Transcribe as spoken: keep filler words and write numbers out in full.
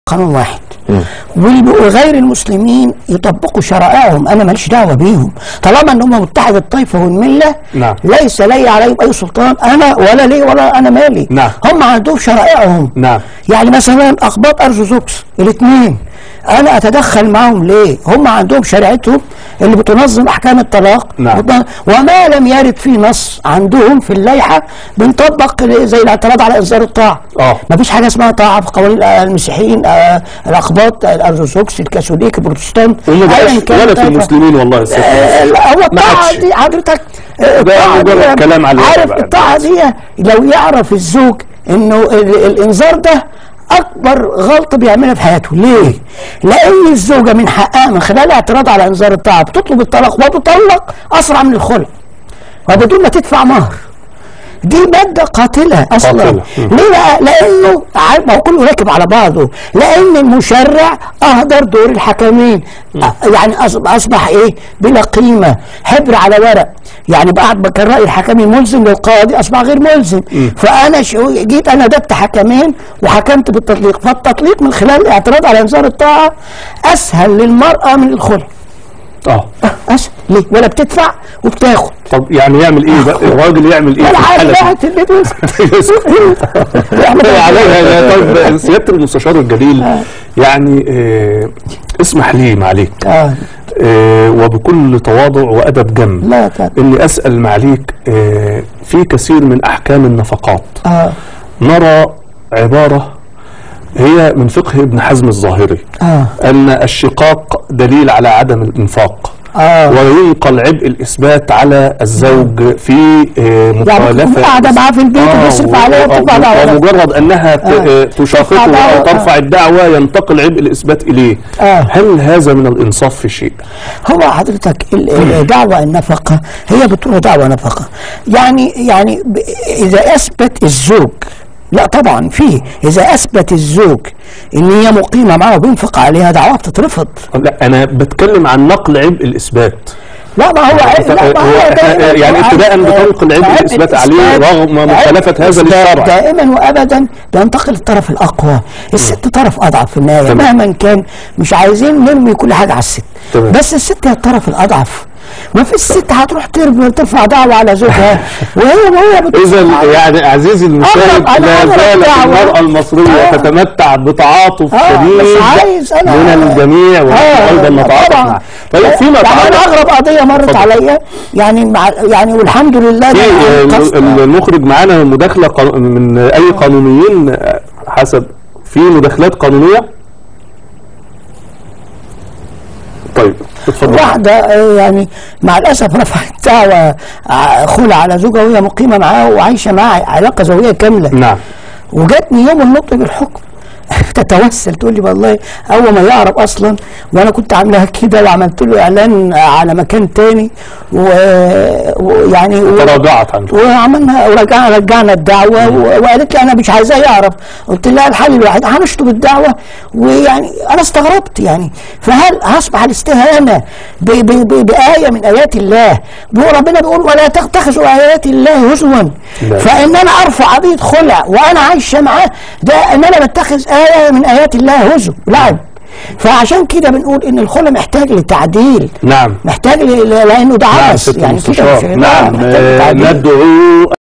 قانون واحد، وغير المسلمين يطبقوا شرائعهم، انا ماليش دعوه بيهم طالما ان هم متحد الطائفه والمله. نعم. ليس لي عليهم اي سلطان، انا ولا لي ولا انا مالي. نعم. هم عندهم شرائعهم. نعم. يعني مثلا اقباط ارثوذكس الاثنين انا اتدخل معهم ليه؟ هم عندهم شريعتهم اللي بتنظم احكام الطلاق. نعم. وما لم يرد فيه نص عندهم في اللائحه بنطبق زي الاعتراض على اصدار الطاعه. اه ما فيش حاجه اسمها طاعه في قوانين المسيحيين، آه الاقباط الارثوذكس الكاثوليك البروتستانت ولا في المسلمين والله يا سيدي. آه هو الطاعه دي حضرتك ده مجرد كلام على عارف الطاعه دي لو يعرف الزوج انه الانذار ده اكبر غلطه بيعملها في حياته. ليه؟ لان الزوجه من حقها من خلال الاعتراض على انذار الطاعه بتطلب الطلاق وتطلق اسرع من الخلع وبدون ما تدفع مهر. دي ماده قاتله اصلا. قاتلة. ليه بقى؟ لانه ما هو كله راكب على بعضه، لان المشرع اهدر دور الحكمين. م. يعني اصبح ايه؟ بلا قيمه، حبر على ورق. يعني بعد ما كان راي الحكمين ملزم للقاضي اصبح غير ملزم. م. فانا جيت انا دبت حكمين وحكمت بالتطليق، فالتطليق من خلال الاعتراض على انذار الطاعه اسهل للمراه من الخلع. اه اسهل. ليه؟ ولا بتدفع وبتاخد. طب يعني يعمل ايه بقى؟ الراجل يعمل ايه؟ الحالة طيب سيادة المستشار الجليل، يعني آه اسمح لي معليك آه. آه وبكل تواضع وأدب جم لا طبعا. إني أسأل معليك آه في كثير من أحكام النفقات آه. نرى عبارة هي من فقه ابن حزم الظاهري آه. أن الشقاق دليل على عدم الإنفاق. آه. وينقل عبء الإثبات على الزوج في آه مخالفة، قاعدة معاه في البيت وبيصرف عليها وبتدفع دعوة، ومجرد أنها آه. تشاققه أو ترفع الدعوة ينتقل عبء الإثبات إليه. آه. هل هذا من الإنصاف في شيء؟ هو حضرتك دعوة النفقة هي بتقول دعوة نفقة، يعني يعني إذا أثبت الزوج، لا طبعا فيه، اذا اثبت الزوج ان هي مقيمه معاه وبينفق عليها دعوه بتترفض. لا انا بتكلم عن نقل عبء الاثبات. لا ما هو لا ما هو يعني ابتداء بتنقل عبء الاثبات عليه رغم مخالفه هذا للشرع. دائما وابدا بينتقل الطرف الاقوى، الست طرف اضعف في النهايه مهما كان. مش عايزين نرمي كل حاجه على الست، تمام. بس الست هي الطرف الاضعف. ما في الست هتروح ترفع دعوة على زوجها وهي وهي إذا يعني عزيزي المشاهد لا زالت المرأة المصرية تتمتع بتعاطف شديد من الجميع وأيضا نتعاطف معها. طيب فيما يعني أغرب قضية مرت عليا يعني يعني والحمد لله في المخرج معانا مداخلة من أي قانونيين حسب في مداخلات قانونية. طيب اتفضل. واحدة يعني مع الأسف رفعت دعوة خلع على زوجها وهي مقيمة معاه وعايشة معاه علاقة زوجية كاملة. نعم. وجاتني يوم النطق بالحكم تتوسل تقول لي والله اول ما يعرف اصلا، وانا كنت عاملها كده وعملت له اعلان على مكان تاني ويعني تراجعت عنه وعملنا ورجعنا رجعنا الدعوه وقالت لي انا مش عايزاه يعرف. قلت لها الحل الواحد هنشطب الدعوه. ويعني انا استغربت يعني فهل هصبح الاستهانه بايه من ايات الله؟ ربنا بيقول ولا تتخذوا ايات الله هزوا، فان انا ارفع قضيه خلع وانا عايشه معاه ده ان انا بتخذ آية من آيات الله هزو لعب. فعشان كده بنقول ان الخلع محتاج لتعديل. نعم. محتاج لانه ده عبث. نعم يعني كده. نعم. ندعو